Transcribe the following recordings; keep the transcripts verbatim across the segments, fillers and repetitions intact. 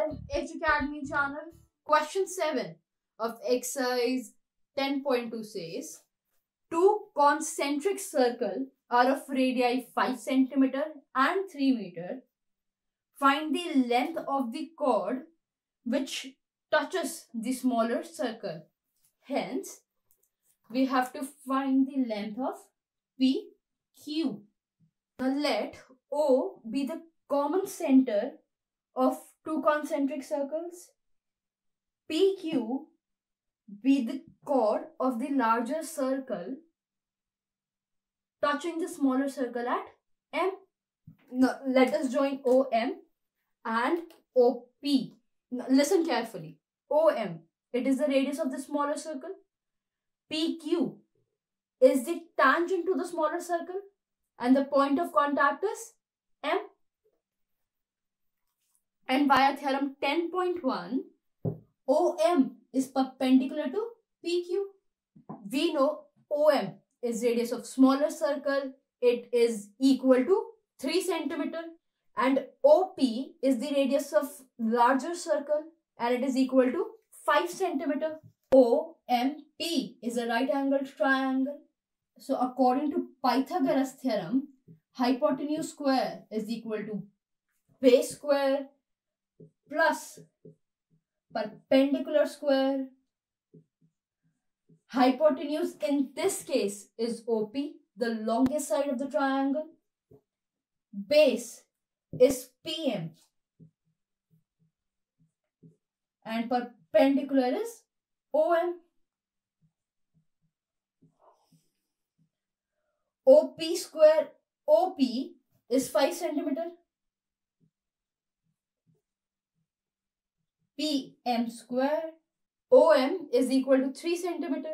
our Edge Academy channel. Question seven of exercise ten point two says, two concentric circles are of radii five centimeter and three meter. Find the length of the chord which touches the smaller circle. Hence, we have to find the length of P Q. Now let O be the common center of two concentric circles. P Q be the chord of the larger circle touching the smaller circle at M. Now let us join O M and O P. Now, listen carefully. O M, it is the radius of the smaller circle. P Q is the tangent to the smaller circle, and the point of contact is M. And via theorem ten point one, O M is perpendicular to P Q. We know O M is radius of smaller circle. It is equal to three centimeter, and O P is the radius of larger circle, and it is equal to five centimeter. O M P is a right angled triangle. So according to Pythagoras theorem, hypotenuse square is equal to base square plus perpendicular square. Hypotenuse in this case is O P, the longest side of the triangle. Base is P M and perpendicular is O M. O P square, O P is five centimeter. P M square, O M is equal to three centimeter.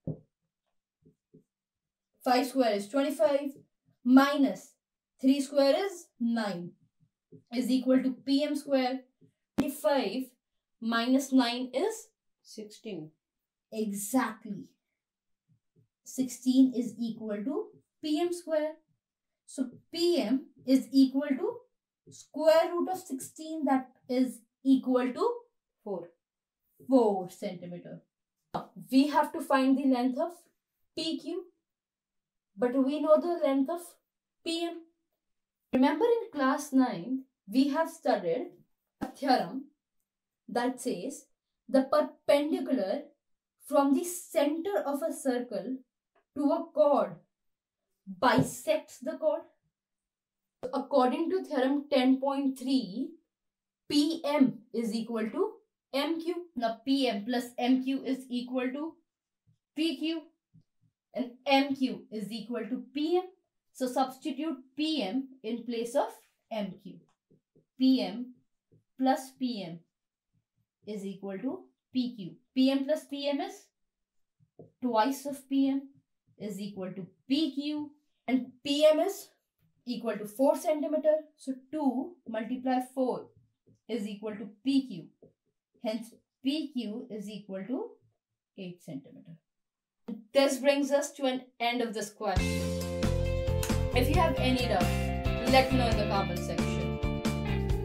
five square is twenty-five minus three square is nine is equal to P M square. twenty-five minus nine is sixteen. Exactly. sixteen is equal to P M square. So P M is equal to square root of sixteen, that is equal to four. four centimeter. Now, we have to find the length of P Q, but we know the length of P M. Remember in class nine, we have studied a theorem that says the perpendicular from the center of a circle to a chord bisects the chord. According to theorem ten point three, P M is equal to M Q. Now P M plus M Q is equal to P Q, and M Q is equal to P M. So substitute P M in place of M Q. P M plus P M is equal to P Q. P M plus P M is twice of P M is equal to P Q, and P M is equal to four centimeter. So two multiply four is equal to P Q. Hence P Q is equal to eight centimeter. This brings us to an end of this question. If you have any doubt, let me know in the comment section.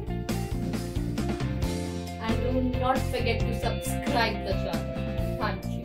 And do not forget to subscribe the channel. Thank you.